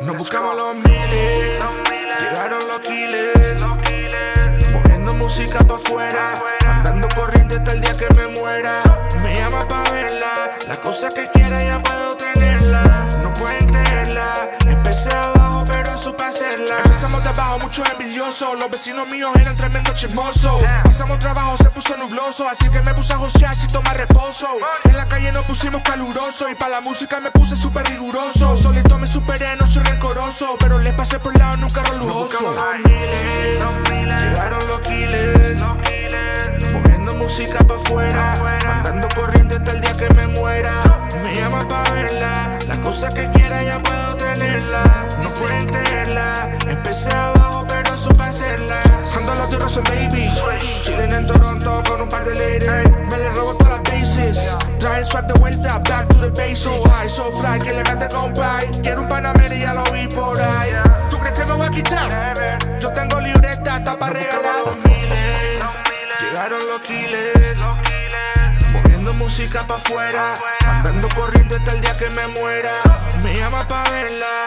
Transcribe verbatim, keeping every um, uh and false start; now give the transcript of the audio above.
Nos buscamos los miles, llegaron los killers, poniendo música pa' afuera, mandando corriente hasta el día que me muera. Me llama pa' verla, las cosas que quiera ya puedo tenerla. No pueden creerla, empecé abajo pero supe hacerla. Empezamos de abajo, muchos envidiosos, los vecinos míos eran tremendos chismosos. Pasamos trabajo, se puso nubloso, así que me puse a josear sin tomar reposo. En la calle nos pusimos calurosos y pa' la música me puse súper riguroso. Solito me superé, no soy rencoroso, pero les pasé por el lado en un carro lujoso. Los miles, llegaron los killers, poniendo música pa' afuera, mandando corriente hasta el día que me muera. Me llama pa' verla, las cosas que quiera ya puedo tenerla. No pueden creerla, empecé abajo pero supe hacerla. Ando a los tierras en baby, chilling en Toronto con un par de ladies. Me le robo todas las bases, trae el swag de vuelta, back to the base. So high, so fly, que le mete compay. Quiero un Panamera y ya lo vi por ahí. ¿Tú crees que me voy a quitar? Yo tengo libreta, está pa' regalar. Los miles, llegaron los killers, poniendo música pa' afuera, mandando corriente hasta el día que me muera. Me llama pa' verla,